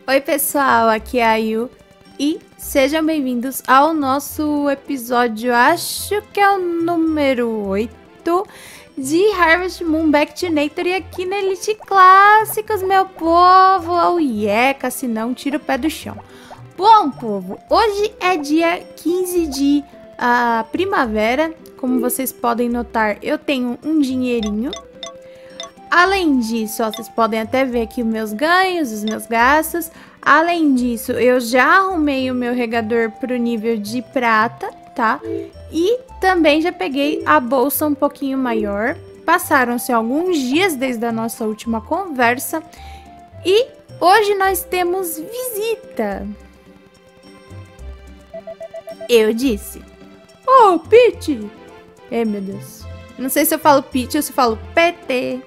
Oi pessoal, aqui é a Ayu e sejam bem-vindos ao nosso episódio, acho que é o número 8 de Harvest Moon Back to Nature, e aqui na Elite Clássicos, meu povo, oh yeah, se não tira o pé do chão. Bom povo, hoje é dia 15 de primavera, como vocês podem notar eu tenho um dinheirinho. Além disso, ó, vocês podem até ver aqui os meus ganhos, os meus gastos. Além disso, eu já arrumei o meu regador para o nível de prata, tá? E também já peguei a bolsa um pouquinho maior. Passaram-se alguns dias desde a nossa última conversa. E hoje nós temos visita. Eu disse. Oh, Pete! Ai, meu Deus. Não sei se eu falo Pete ou se eu falo PT.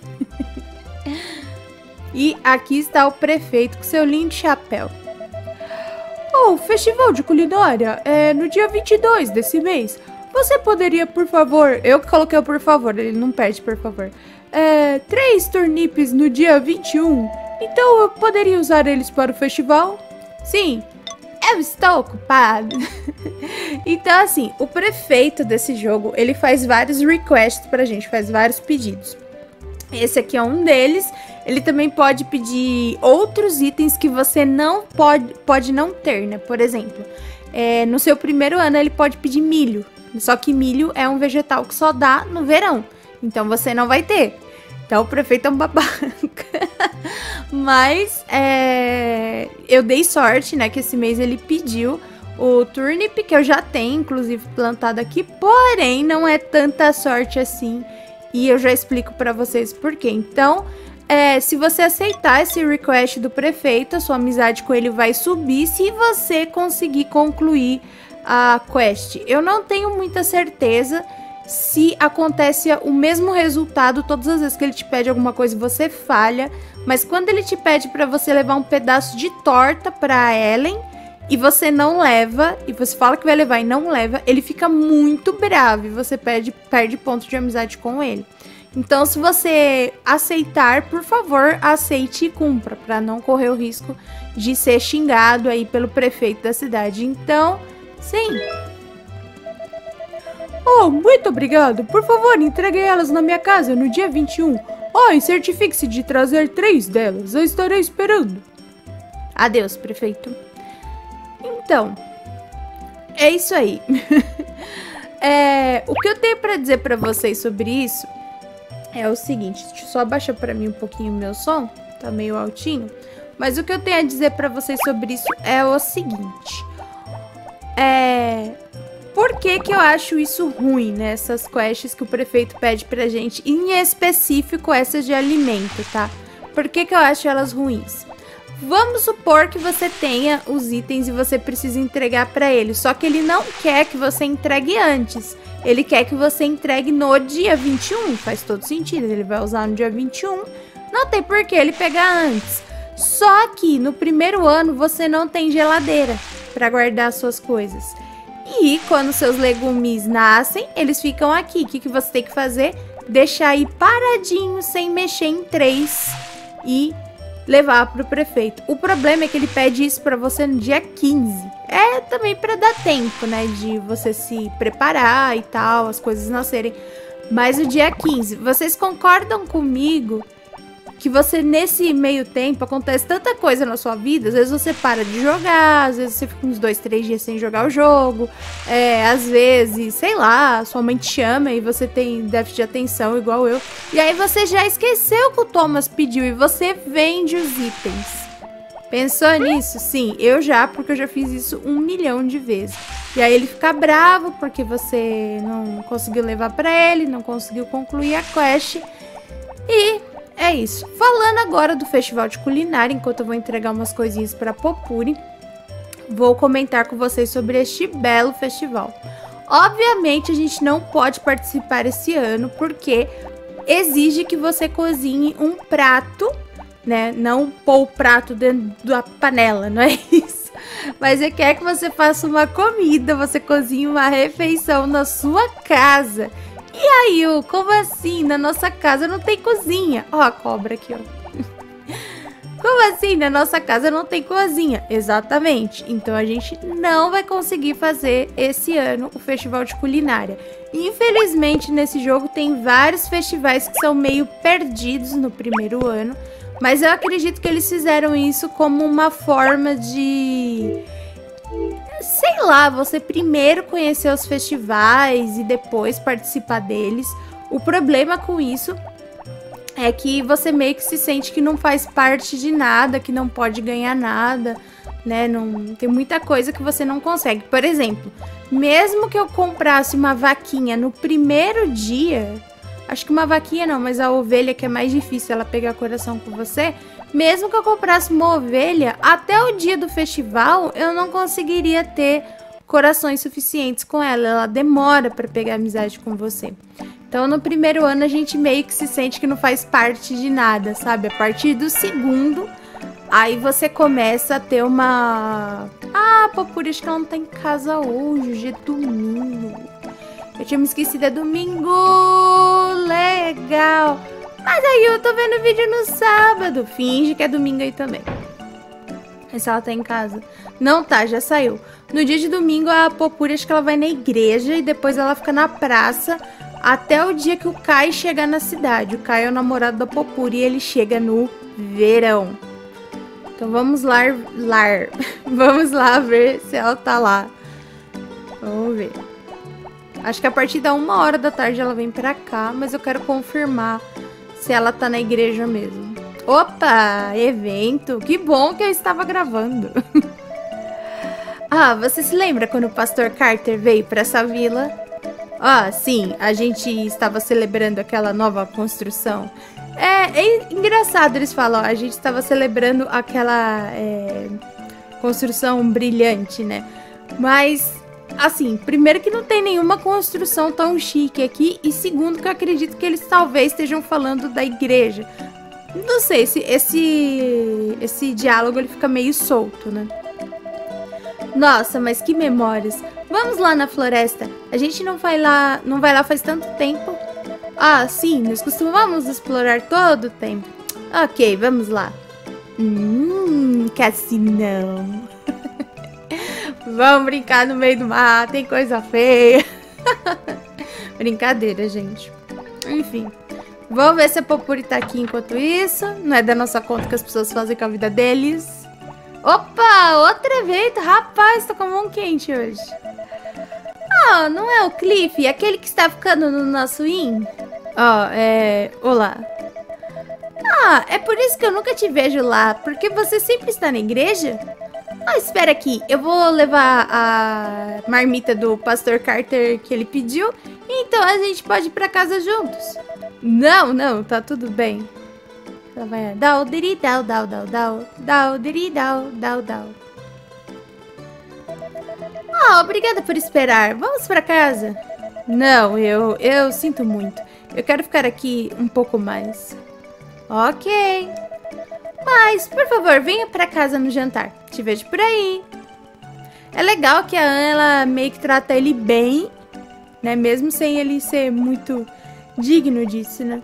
E aqui está o prefeito com seu lindo chapéu. Oh, festival de culinária é no dia 22 desse mês. Você poderia, por favor... Eu que coloquei o por favor, ele não pede por favor. 3 turnipes no dia 21. Então eu poderia usar eles para o festival? Sim. Eu estou ocupado. Então, assim, o prefeito desse jogo, ele faz vários requests pra gente, faz vários pedidos. Esse aqui é um deles. Ele também pode pedir outros itens que você não pode não ter, né? Por exemplo, no seu primeiro ano ele pode pedir milho. Só que milho é um vegetal que só dá no verão. Então você não vai ter. Então o prefeito é um babaca. Mas eu dei sorte, né? Que esse mês ele pediu o turnip, que eu já tenho, inclusive, plantado aqui. Porém, não é tanta sorte assim. E eu já explico pra vocês por quê. Então, se você aceitar esse request do prefeito, a sua amizade com ele vai subir se você conseguir concluir a quest. Eu não tenho muita certeza se acontece o mesmo resultado todas as vezes que ele te pede alguma coisa e você falha. Mas quando ele te pede pra você levar um pedaço de torta pra Ellen e você não leva, e você fala que vai levar e não leva, ele fica muito bravo e você perde ponto de amizade com ele. Então, se você aceitar, por favor, aceite e cumpra, pra não correr o risco de ser xingado aí pelo prefeito da cidade. Então, sim. Oh, muito obrigado. Por favor, entregue elas na minha casa no dia 21. Oh, e certifique-se de trazer 3 delas. Eu estarei esperando. Adeus, prefeito. Então, é isso aí. O que eu tenho pra dizer pra vocês sobre isso é o seguinte. Deixa eu só abaixar pra mim um pouquinho o meu som. Tá meio altinho. Mas o que eu tenho a dizer pra vocês sobre isso é o seguinte. Por que que eu acho isso ruim, né? Essas quests que o prefeito pede pra gente, em específico essas de alimento, tá? Por que que eu acho elas ruins? Vamos supor que você tenha os itens e você precisa entregar pra ele, só que ele não quer que você entregue antes. Ele quer que você entregue no dia 21, faz todo sentido, ele vai usar no dia 21, não tem por que ele pegar antes. Só que no primeiro ano você não tem geladeira pra guardar suas coisas. E quando seus legumes nascem, eles ficam aqui. O que que você tem que fazer? Deixar aí paradinho, sem mexer em 3 e levar pro prefeito. O problema é que ele pede isso pra você no dia 15. É também pra dar tempo, né? De você se preparar e tal, as coisas nascerem. Mas no dia 15, vocês concordam comigo que você, nesse meio tempo, acontece tanta coisa na sua vida? Às vezes você para de jogar, às vezes você fica uns 2, 3 dias sem jogar o jogo. Às vezes, sei lá, sua mãe te chama e você tem déficit de atenção igual eu. E aí você já esqueceu que o Thomas pediu e você vende os itens. Pensou nisso? Sim, eu já, porque eu já fiz isso 1 milhão de vezes. E aí ele fica bravo porque você não conseguiu levar pra ele, não conseguiu concluir a quest. E é isso. Falando agora do festival de culinária, enquanto eu vou entregar umas coisinhas pra Popuri, vou comentar com vocês sobre este belo festival. Obviamente a gente não pode participar esse ano porque exige que você cozinhe um prato, né? Não pôr o prato dentro da panela, não é isso? Mas ele quer que você faça uma comida, você cozinhe uma refeição na sua casa. E aí, como assim? Na nossa casa não tem cozinha. Ó a cobra aqui, ó. Como assim? Na nossa casa não tem cozinha. Exatamente. Então a gente não vai conseguir fazer esse ano o festival de culinária. Infelizmente, nesse jogo tem vários festivais que são meio perdidos no primeiro ano. Mas eu acredito que eles fizeram isso como uma forma de... sei lá, você primeiro conhecer os festivais e depois participar deles. O problema com isso é que você meio que se sente que não faz parte de nada, que não pode ganhar nada, né? Não, tem muita coisa que você não consegue. Por exemplo, mesmo que eu comprasse uma vaquinha no primeiro dia, acho que uma vaquinha não, mas a ovelha que é mais difícil ela pegar coração com você, mesmo que eu comprasse uma ovelha, até o dia do festival eu não conseguiria ter corações suficientes com ela. Ela demora para pegar amizade com você. Então, no primeiro ano, a gente meio que se sente que não faz parte de nada, sabe? A partir do segundo, aí você começa a ter uma... Ah, Popuri, acho que ela não tá em casa hoje. Hoje é domingo. Eu tinha me esquecido, é domingo. Legal. Mas aí eu tô vendo vídeo no sábado. Finge que é domingo aí também. Se ela tá em casa. Não tá, já saiu. No dia de domingo, a Popuri, acho que ela vai na igreja e depois ela fica na praça até o dia que o Kai chegar na cidade. O Kai é o namorado da Popuri e ele chega no verão. Então vamos lá, vamos lá ver se ela tá lá. Vamos ver. Acho que a partir da 1h da tarde ela vem pra cá, mas eu quero confirmar se ela tá na igreja mesmo. Opa, evento. Que bom que eu estava gravando. Ah, você se lembra quando o pastor Carter veio pra essa vila? Ah, sim, a gente estava celebrando aquela nova construção. É engraçado, eles falam, ó, a gente estava celebrando aquela construção brilhante, né? Mas, assim, primeiro que não tem nenhuma construção tão chique aqui, e segundo que eu acredito que eles talvez estejam falando da igreja. Não sei, esse diálogo ele fica meio solto, né? Nossa, mas que memórias. Vamos lá na floresta. A gente não vai lá faz tanto tempo. Ah, sim, nós costumamos explorar todo o tempo. Ok, vamos lá. Cassinão. Vamos brincar no meio do mar, tem coisa feia. Brincadeira, gente. Enfim. Vamos ver se a Popuri tá aqui enquanto isso. Não é da nossa conta que as pessoas fazem com a vida deles. Opa, outro evento. Rapaz, tô com a mão quente hoje. Ah, não é o Cliff? Aquele que está ficando no nosso inn? Olá. Ah, é por isso que eu nunca te vejo lá. Porque você sempre está na igreja? Ah, espera aqui. Eu vou levar a marmita do pastor Carter que ele pediu. Então a gente pode ir pra casa juntos. Não, tá tudo bem. Ela vai... Dau, diri, dau, dau, dau, dau. Dau, diri, dau, dau, dau. Ah, obrigada por esperar. Vamos pra casa? Não, eu sinto muito. Eu quero ficar aqui um pouco mais. Ok. Mas, por favor, venha pra casa no jantar. Te vejo por aí. É legal que a Anne, ela meio que trata ele bem, né? Mesmo sem ele ser muito digno disso, né?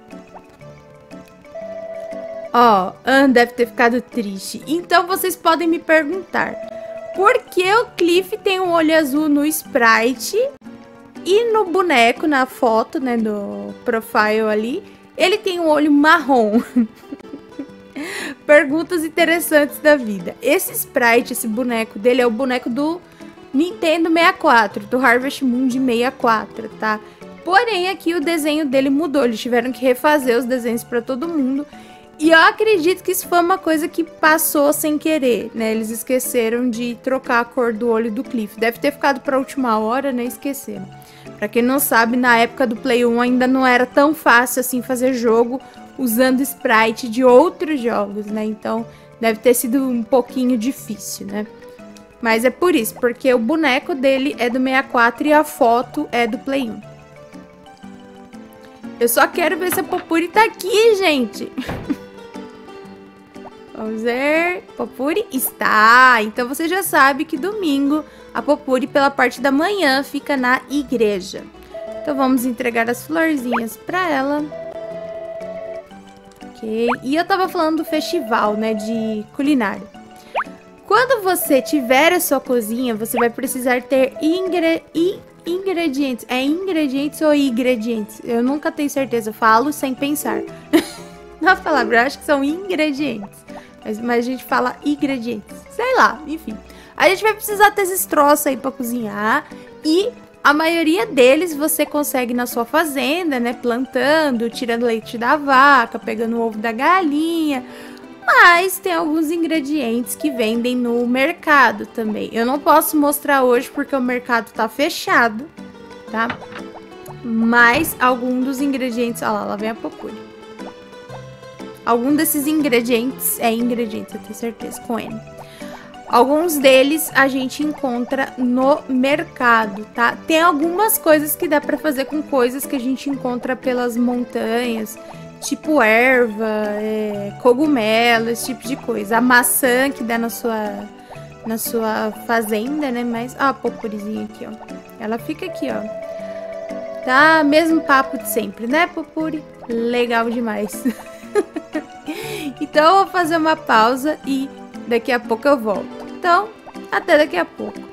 Ó, Anne deve ter ficado triste. Então vocês podem me perguntar: por que o Cliff tem um olho azul no sprite e no boneco, na foto, né, do profile ali, ele tem um olho marrom? Perguntas interessantes da vida. Esse sprite, esse boneco dele é o boneco do Nintendo 64, do Harvest Moon de 64, tá? Porém, aqui o desenho dele mudou. Eles tiveram que refazer os desenhos pra todo mundo. E eu acredito que isso foi uma coisa que passou sem querer, né? Eles esqueceram de trocar a cor do olho do Cliff. Deve ter ficado pra última hora, né? Esqueceram. Pra quem não sabe, na época do Play 1 ainda não era tão fácil assim fazer jogo usando sprite de outros jogos, né? Então deve ter sido um pouquinho difícil, né? Mas é por isso, porque o boneco dele é do 64 e a foto é do Play 1. Eu só quero ver se a Popuri tá aqui, gente. Vamos ver. Popuri está. Então você já sabe que domingo a Popuri, pela parte da manhã, fica na igreja. Então vamos entregar as florzinhas pra ela. Ok. E eu tava falando do festival, né, de culinária. Quando você tiver a sua cozinha, você vai precisar ter ingredientes. É ingredientes ou ingredientes? Eu nunca tenho certeza, eu falo sem pensar. Na palavra, eu acho que são ingredientes. Mas a gente fala ingredientes. Sei lá, enfim. A gente vai precisar ter esses troços aí pra cozinhar. E a maioria deles você consegue na sua fazenda, né? Plantando, tirando leite da vaca, pegando o ovo da galinha. Mas tem alguns ingredientes que vendem no mercado também. Eu não posso mostrar hoje porque o mercado tá fechado, tá? Mas algum dos ingredientes... Olha lá vem a Popuri. Algum desses ingredientes... ingredientes, eu tenho certeza, com N. Alguns deles a gente encontra no mercado, tá? Tem algumas coisas que dá pra fazer com coisas que a gente encontra pelas montanhas... Tipo erva, cogumelo, esse tipo de coisa. A maçã que dá na sua fazenda, né? Mas, ó, a popurizinha aqui, ó. Ela fica aqui, ó. Tá? Mesmo papo de sempre, né, Popuri? Legal demais. Então, eu vou fazer uma pausa e daqui a pouco eu volto. Então, até daqui a pouco.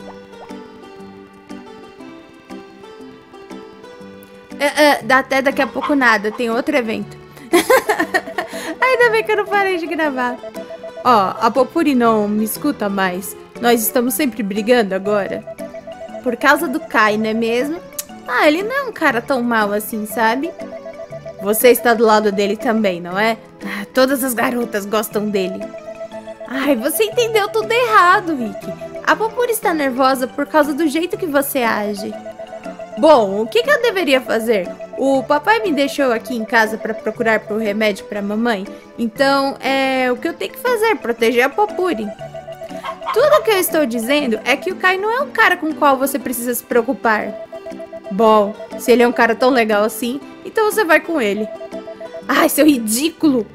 Até daqui a pouco nada, tem outro evento. Ainda bem que eu não parei de gravar. Ó, a Popuri não me escuta mais. Nós estamos sempre brigando agora. Por causa do Kai, não é mesmo? Ah, ele não é um cara tão mal assim, sabe? Você está do lado dele também, não é? Ah, todas as garotas gostam dele. Ai, você entendeu tudo errado, Rick. A Popuri está nervosa por causa do jeito que você age. Bom, o que eu deveria fazer? O papai me deixou aqui em casa para procurar por remédio para mamãe. Então, o que eu tenho que fazer? Proteger a Popuri. Tudo o que eu estou dizendo é que o Kai não é um cara com o qual você precisa se preocupar. Bom, se ele é um cara tão legal assim, então você vai com ele. Ai, seu ridículo!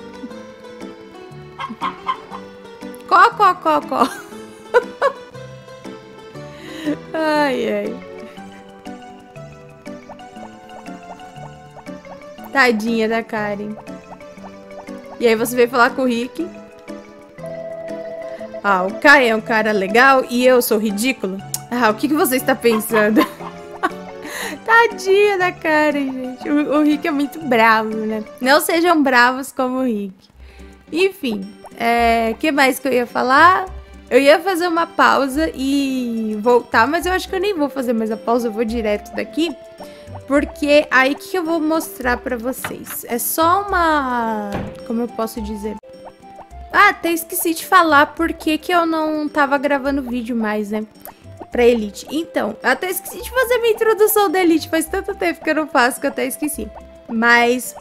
Có. Ai. Tadinha da Karen. E aí você veio falar com o Rick. Ah, o Kai é um cara legal e eu sou ridículo? Ah, o que você está pensando? Tadinha da Karen, gente. O Rick é muito bravo, né? Não sejam bravos como o Rick. Enfim, que mais que eu ia falar? Eu ia fazer uma pausa e voltar, mas eu acho que eu nem vou fazer mais a pausa, eu vou direto daqui. Porque aí, o que eu vou mostrar pra vocês? É só uma... Como eu posso dizer? Ah, até esqueci de falar porque que eu não tava gravando vídeo mais, né? Pra Elite. Então, eu até esqueci de fazer minha introdução da Elite. Faz tanto tempo que eu não faço que eu até esqueci. Mas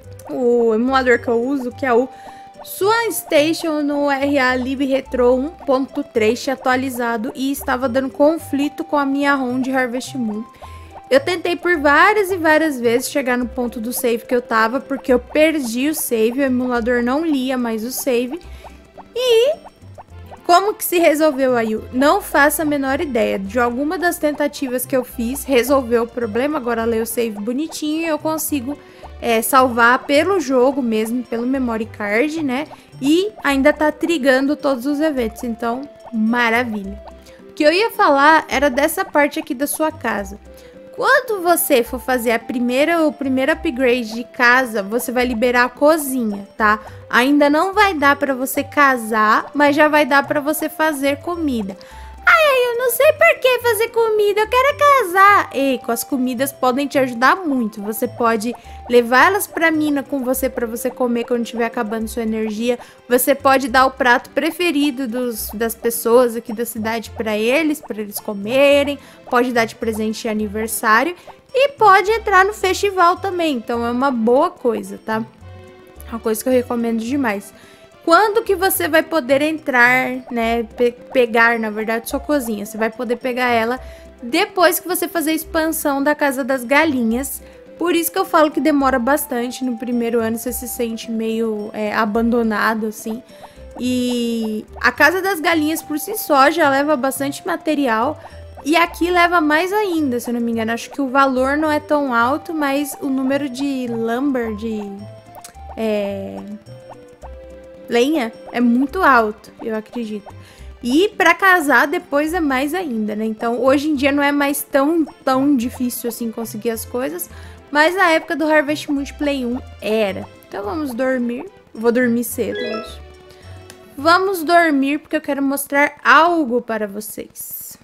o emulador que eu uso, que é o Swan Station no RA Lib Retro 1.3 atualizado e estava dando conflito com a minha ROM de Harvest Moon. Eu tentei por várias e várias vezes chegar no ponto do save que eu tava, porque eu perdi o save, o emulador não lia mais o save. E como que se resolveu aí? Não faço a menor ideia. De alguma das tentativas que eu fiz, resolveu o problema. Agora lê o save bonitinho e eu consigo salvar pelo jogo mesmo, pelo memory card, né? E ainda tá trigando todos os eventos, então maravilha. O que eu ia falar era dessa parte aqui da sua casa. Quando você for fazer o primeiro upgrade de casa, você vai liberar a cozinha, tá? Ainda não vai dar pra você casar, mas já vai dar pra você fazer comida. Ai, eu não sei por que fazer comida, eu quero casar. Ei, com as comidas podem te ajudar muito. Você pode levar elas pra mina com você pra você comer quando estiver acabando sua energia. Você pode dar o prato preferido das pessoas aqui da cidade pra eles comerem. Pode dar de presente de aniversário e pode entrar no festival também. Então é uma boa coisa, tá? Uma coisa que eu recomendo demais. Quando que você vai poder entrar, né, pegar, na verdade, sua cozinha? Você vai poder pegar ela depois que você fazer a expansão da Casa das Galinhas. Por isso que eu falo que demora bastante. No primeiro ano você se sente meio abandonado, assim. E a Casa das Galinhas por si só já leva bastante material. E aqui leva mais ainda, se eu não me engano. Acho que o valor não é tão alto, mas o número de lumber, lenha é muito alto, eu acredito. E pra casar depois é mais ainda, né? Então hoje em dia não é mais tão difícil assim conseguir as coisas, mas na época do Harvest Moon Play 1 era. Então vamos dormir. Vou dormir cedo hoje. Vamos dormir porque eu quero mostrar algo para vocês.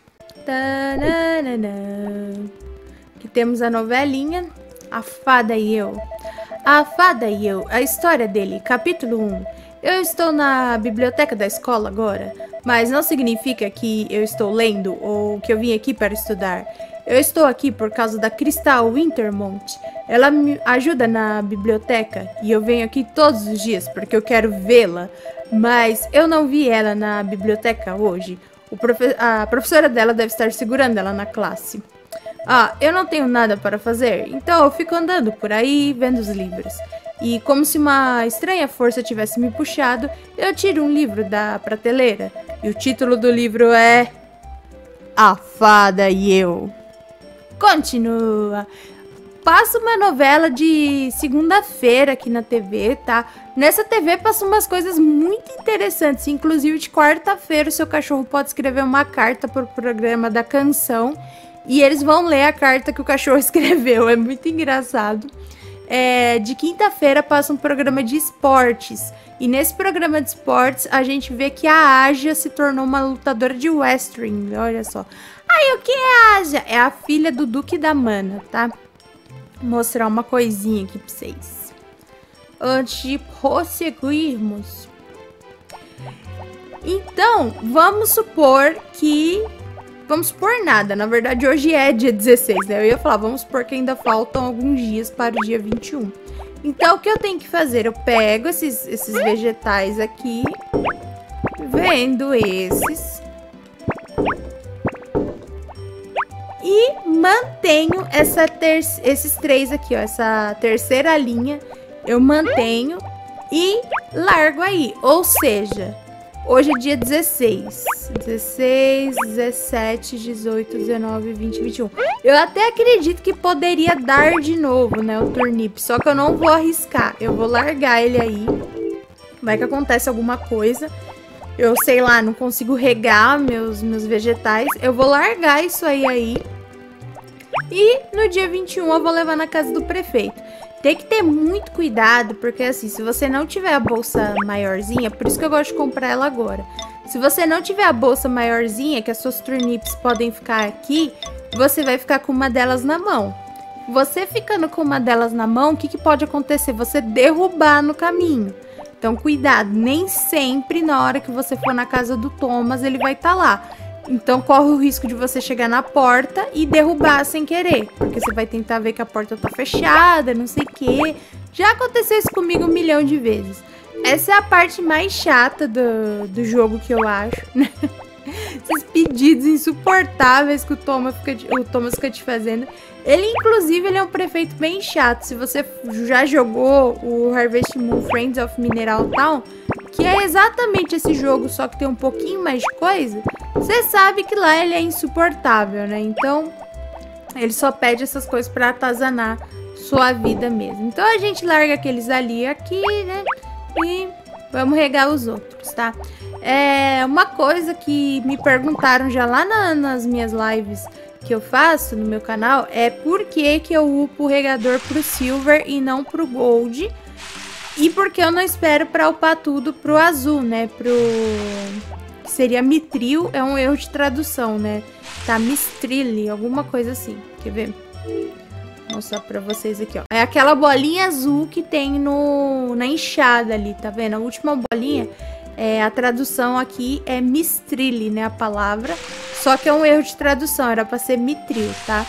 Aqui temos a novelinha A Fada e Eu. A Fada e Eu, a história dele, capítulo 1. Eu estou na biblioteca da escola agora, mas não significa que eu estou lendo ou que eu vim aqui para estudar. Eu estou aqui por causa da Crystal Wintermont. Ela me ajuda na biblioteca e eu venho aqui todos os dias porque eu quero vê-la. Mas eu não vi ela na biblioteca hoje. A professora dela deve estar segurando ela na classe. Eu não tenho nada para fazer, então eu fico andando por aí vendo os livros. E como se uma estranha força tivesse me puxado, eu tiro um livro da prateleira. E o título do livro é A Fada e Eu. Continua. Passa uma novela de segunda-feira aqui na TV, tá? Nessa TV passam umas coisas muito interessantes. Inclusive de quarta-feira o seu cachorro pode escrever uma carta pro programa da canção. E eles vão ler a carta que o cachorro escreveu. É muito engraçado. De quinta-feira passa um programa de esportes. E nesse programa de esportes a gente vê que a Aja se tornou uma lutadora de wrestling. Olha só. O que é a Aja? É a filha do Duque da Mana, tá? Vou mostrar uma coisinha aqui pra vocês. Antes de prosseguirmos. Então, vamos supor que... Vamos supor nada, na verdade hoje é dia 16, né? Eu ia falar, vamos supor que ainda faltam alguns dias para o dia 21. Então, o que eu tenho que fazer? Eu pego esses vegetais aqui, vendo esses, e mantenho esses três aqui, ó, essa terceira linha, eu mantenho e largo aí, ou seja... Hoje é dia 16, 17, 18, 19, 20, 21. Eu até acredito que poderia dar de novo, né, o turnip. Só que eu não vou arriscar. Eu vou largar ele aí. Vai que acontece alguma coisa. Eu sei lá, não consigo regar meus vegetais. Eu vou largar isso aí. E no dia 21 eu vou levar na casa do prefeito. Tem que ter muito cuidado, porque assim, se você não tiver a bolsa maiorzinha, por isso que eu gosto de comprar ela agora. Se você não tiver a bolsa maiorzinha, que as suas turnips podem ficar aqui, você vai ficar com uma delas na mão. Você ficando com uma delas na mão, o que pode acontecer? Você derrubar no caminho. Então cuidado, nem sempre na hora que você for na casa do Thomas ele vai estar lá. Então corre o risco de você chegar na porta e derrubar sem querer. Porque você vai tentar ver que a porta tá fechada, não sei o quê. Já aconteceu isso comigo 1 milhão de vezes. Essa é a parte mais chata do jogo que eu acho, né? Esses pedidos insuportáveis que o Thomas fica te fazendo. Ele, inclusive, ele é um prefeito bem chato. Se você já jogou o Harvest Moon Friends of Mineral Town, que é exatamente esse jogo, só que tem um pouquinho mais de coisa, você sabe que lá ele é insuportável, né? Então, ele só pede essas coisas pra atazanar sua vida mesmo. Então, a gente larga aqueles ali aqui, né? E vamos regar os outros, tá? Uma coisa que me perguntaram já lá nas minhas lives que eu faço no meu canal é por que eu upo o regador pro Silver e não pro Gold. E porque eu não espero pra upar tudo pro azul, né? Que seria Mithril, é um erro de tradução, né? Tá, Mistrile, alguma coisa assim. Quer ver? Vou mostrar pra vocês aqui, ó. É aquela bolinha azul que tem na enxada ali, tá vendo? A última bolinha, a tradução aqui é Mistrile, né? A palavra. Só que é um erro de tradução, era pra ser Mithril, tá?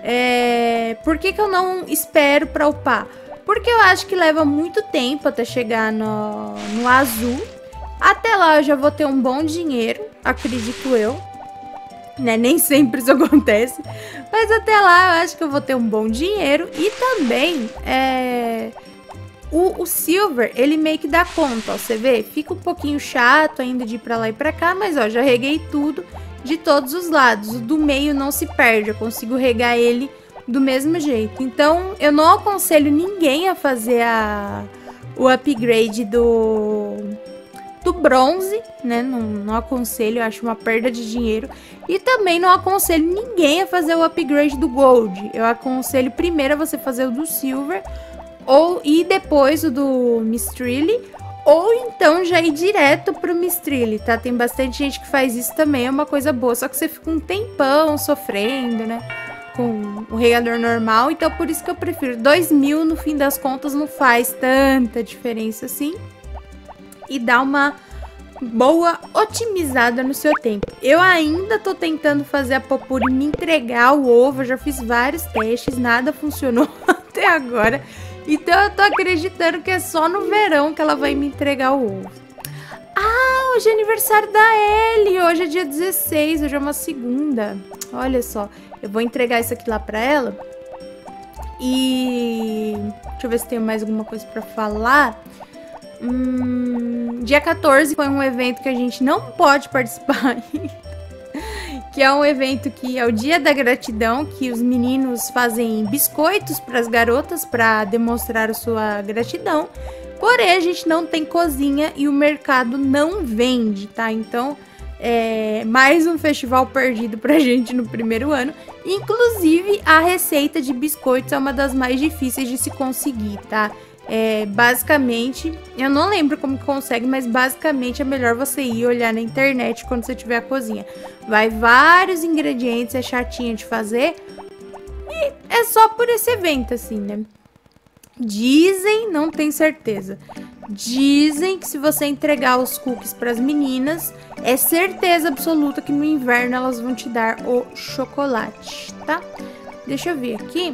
Por que eu não espero pra upar? Porque eu acho que leva muito tempo até chegar no azul. Até lá eu já vou ter um bom dinheiro, acredito eu. Né? Nem sempre isso acontece. Mas até lá eu acho que eu vou ter um bom dinheiro. E também, o Silver, ele meio que dá conta, ó. Você vê? Fica um pouquinho chato ainda de ir pra lá e pra cá. Mas, ó, já reguei tudo de todos os lados. O do meio não se perde, eu consigo regar ele do mesmo jeito. Então, eu não aconselho ninguém a fazer o upgrade do bronze, né? Não aconselho, eu acho uma perda de dinheiro. E também não aconselho ninguém a fazer o upgrade do gold. Eu aconselho primeiro a você fazer o do silver e depois o do Mistrilli. Ou então já ir direto pro Mistrilli, tá? Tem bastante gente que faz isso também, é uma coisa boa. Só que você fica um tempão sofrendo, né? Com o regador normal. Então por isso que eu prefiro 2.000, no fim das contas não faz tanta diferença assim. E dá uma boa otimizada no seu tempo. Eu ainda tô tentando fazer a Popuri me entregar o ovo. Eu já fiz vários testes, nada funcionou até agora. Então eu tô acreditando que é só no verão que ela vai me entregar o ovo. Ah, hoje é aniversário da Ellie. Hoje é dia 16, hoje é uma segunda. Olha só, eu vou entregar isso aqui lá pra ela. E deixa eu ver se tem mais alguma coisa pra falar. Dia 14 foi um evento que a gente não pode participar ainda. Que é um evento que é o Dia da Gratidão, que os meninos fazem biscoitos para as garotas para demonstrar a sua gratidão. Porém, a gente não tem cozinha e o mercado não vende, tá? Então, é mais um festival perdido pra gente no primeiro ano. Inclusive, a receita de biscoitos é uma das mais difíceis de se conseguir, tá? Basicamente, eu não lembro como consegue, mas basicamente é melhor você ir olhar na internet quando você tiver a cozinha. Vai vários ingredientes, é chatinho de fazer e é só por esse evento, assim, né? Dizem, não tenho certeza, dizem que se você entregar os cookies para as meninas, é certeza absoluta que no inverno elas vão te dar o chocolate, tá? Deixa eu ver aqui.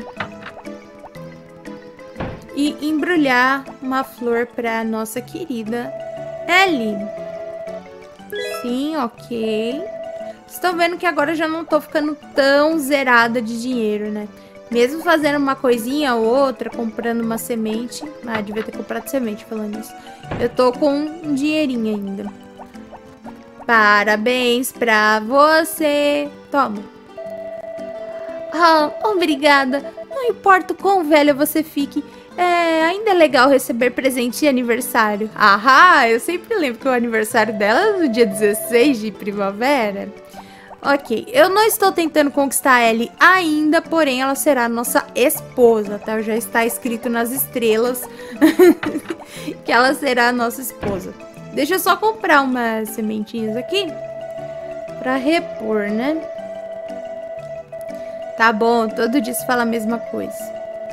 E embrulhar uma flor para nossa querida Ellie. Sim, ok. Vocês estão vendo que agora eu já não tô ficando tão zerada de dinheiro, né? Mesmo fazendo uma coisinha ou outra, comprando uma semente. Ah, devia ter comprado semente falando isso. Eu tô com um dinheirinho ainda. Parabéns pra você. Toma. Ah, obrigada. Não importa o quão velha você fique. Ainda é legal receber presente de aniversário. Ah, eu sempre lembro que o aniversário dela é no dia 16 de primavera. Ok, eu não estou tentando conquistar a Ellie ainda, porém ela será nossa esposa, tá? Já está escrito nas estrelas que ela será a nossa esposa. Deixa eu só comprar umas sementinhas aqui pra repor, né? Tá bom, todo dia se fala a mesma coisa.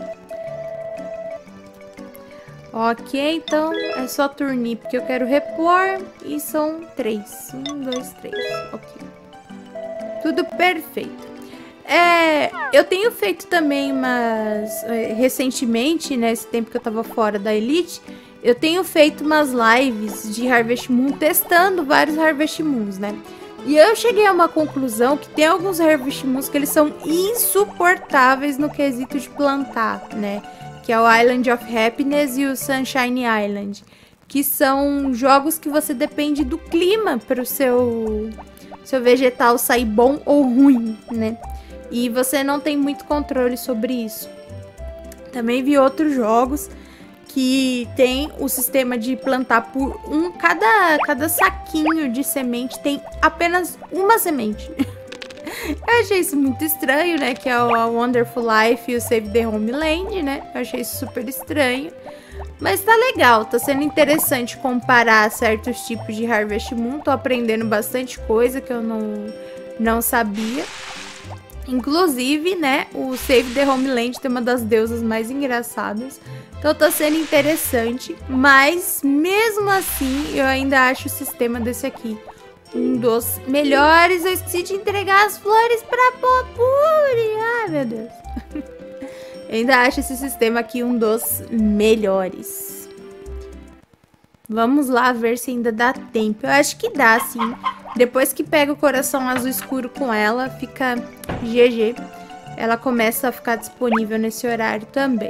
Ok, então é só turnir, porque eu quero repor e são 3. 1, 2, 3. Ok. Tudo perfeito. Eu tenho feito também recentemente, nesse tempo que eu tava fora da Elite, eu tenho feito umas lives de Harvest Moon, testando vários Harvest Moons, né? E eu cheguei a uma conclusão que tem alguns Harvest Moons que eles são insuportáveis no quesito de plantar, né? Que é o Island of Happiness e o Sunshine Island, que são jogos que você depende do clima para o seu vegetal sair bom ou ruim, né? E você não tem muito controle sobre isso. Também vi outros jogos que tem o sistema de plantar por cada saquinho de semente tem apenas uma semente. Eu achei isso muito estranho, né? Que é o Wonderful Life e o Save the Homeland, né? Eu achei isso super estranho. Mas tá legal, tá sendo interessante comparar certos tipos de Harvest Moon. Tô aprendendo bastante coisa que eu não sabia. Inclusive, né? O Save the Homeland tem uma das deusas mais engraçadas. Então tá sendo interessante. Mas, mesmo assim, eu ainda acho o sistema desse aqui um dos melhores. Eu esqueci de entregar as flores pra Popuri. Ai, meu Deus. Eu ainda acho esse sistema aqui um dos melhores. Vamos lá ver se ainda dá tempo. Eu acho que dá, sim. Depois que pega o coração azul escuro com ela, fica GG. Ela começa a ficar disponível nesse horário também.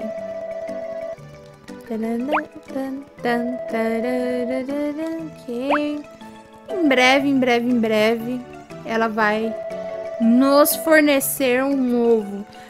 Ok. Em breve, ela vai nos fornecer um ovo.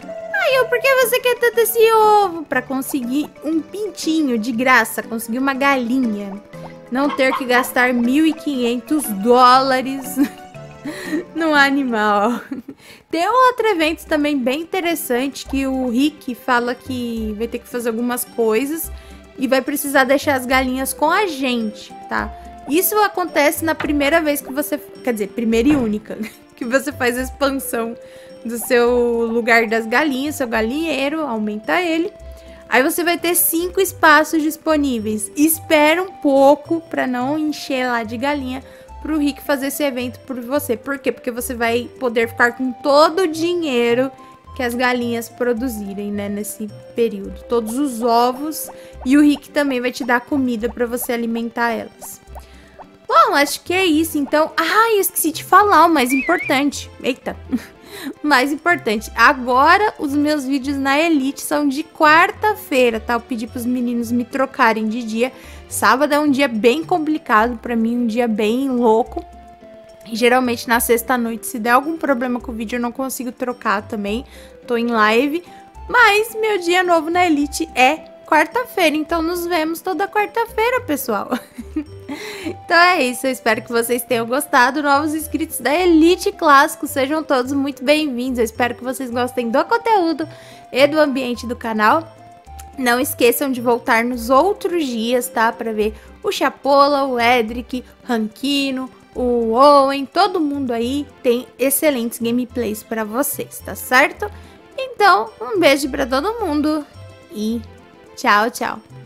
Caio, por que você quer tanto esse ovo? Pra conseguir um pintinho de graça, conseguir uma galinha. Não ter que gastar 1.500 dólares num animal. Tem um outro evento também bem interessante que o Rick fala que vai ter que fazer algumas coisas e vai precisar deixar as galinhas com a gente, tá? Isso acontece na primeira vez que você... Quer dizer, primeira e única. Que você faz a expansão do seu lugar das galinhas, seu galinheiro, aumenta ele. Aí você vai ter 5 espaços disponíveis. Espera um pouco para não encher lá de galinha pro Rick fazer esse evento por você. Por quê? Porque você vai poder ficar com todo o dinheiro que as galinhas produzirem, né, nesse período. Todos os ovos e o Rick também vai te dar comida para você alimentar elas. Bom, acho que é isso, então... Ah, eu esqueci de falar o mais importante. Eita! O mais importante. Agora, os meus vídeos na Elite são de quarta-feira, tá? Eu pedi pros meninos me trocarem de dia. Sábado é um dia bem complicado pra mim, um dia bem louco. E geralmente na sexta-noite, se der algum problema com o vídeo, eu não consigo trocar também. Tô em live. Mas meu dia novo na Elite é quarta-feira, então nos vemos toda quarta-feira, pessoal. Então é isso, eu espero que vocês tenham gostado. Novos inscritos da Elite Clássico, sejam todos muito bem-vindos. Eu espero que vocês gostem do conteúdo e do ambiente do canal. Não esqueçam de voltar nos outros dias, tá? Pra ver o Chapola, o Edric, o Rankino, o Owen, todo mundo aí tem excelentes gameplays pra vocês, tá certo? Então, um beijo pra todo mundo e tchau, tchau!